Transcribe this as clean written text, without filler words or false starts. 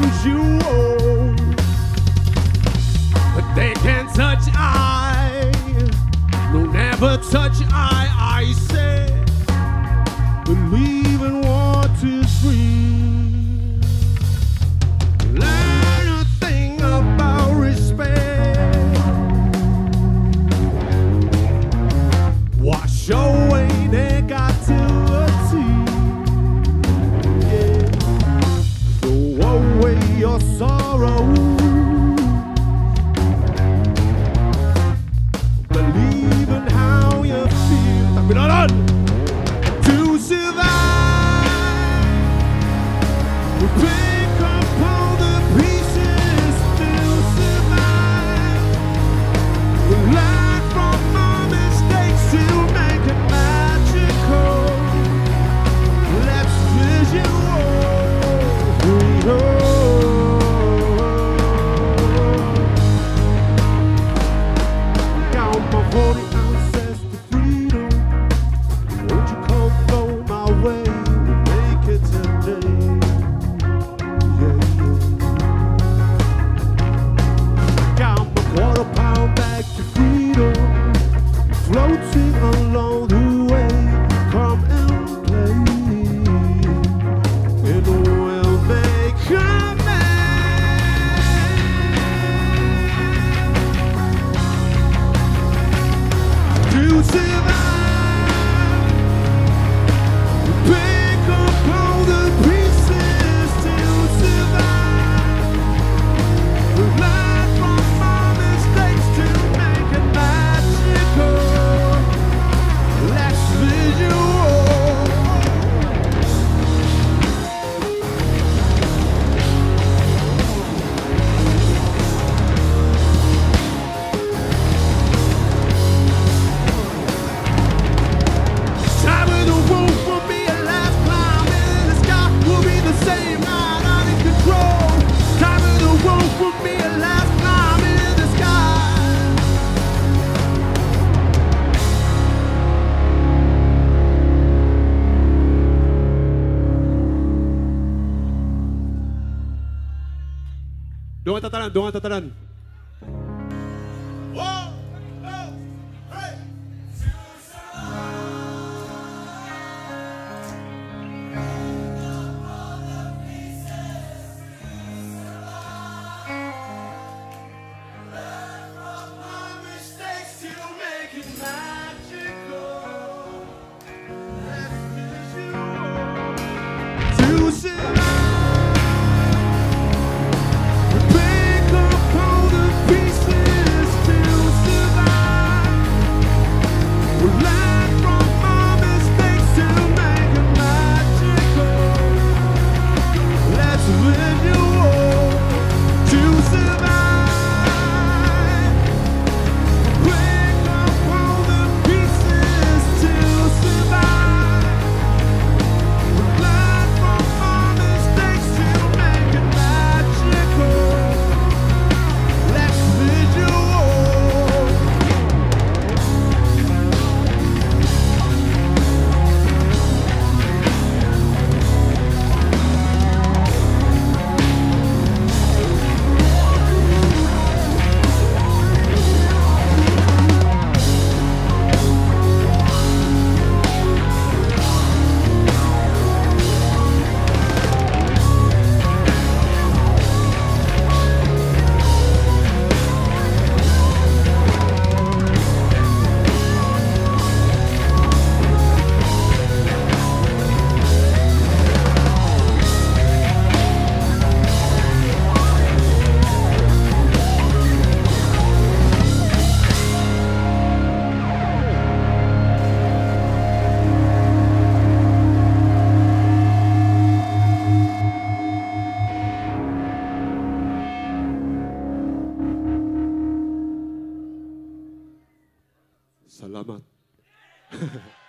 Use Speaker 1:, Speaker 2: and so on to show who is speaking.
Speaker 1: usual. But they can't touch I, no, never touch I say, believe in what is real. Learn a thing about respect. Wash away negativity. Yeah. Throw away your sorrow. Believe in how you feel. To survive, we pick up all the pieces to survive. We learn from our mistakes to make it magical. Let's count my 40 ounces to freedom. Won't you come go my way? We'll make it today. Yeah, yeah. Count my quarter-pound bag to freedom. Floating along the way. Come and play, and we'll make a man to survive. Pick up all the pieces to survive. We learn from our mistakes to make it magical. Let's visual. Time of the wolf will be a last climb in the sky. Will be the same night out of control. Time of the wolf will be a last climb in the sky. Doon tatalan, doon tatalan. To survive, pick up all the pieces to survive. We learn from our mistakes to make it magical. Let's visual to survive. Pick up all the pieces to survive. We learn from our mistakes to make it magical. Let's visual. Salamat.